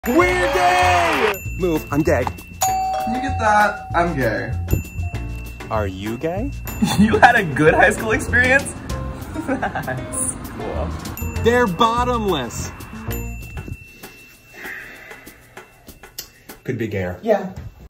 We're gay! Move, I'm gay. Can you get that? I'm gay. Are you gay? You had a good high school experience? That's cool. They're bottomless. Could be gayer. Yeah.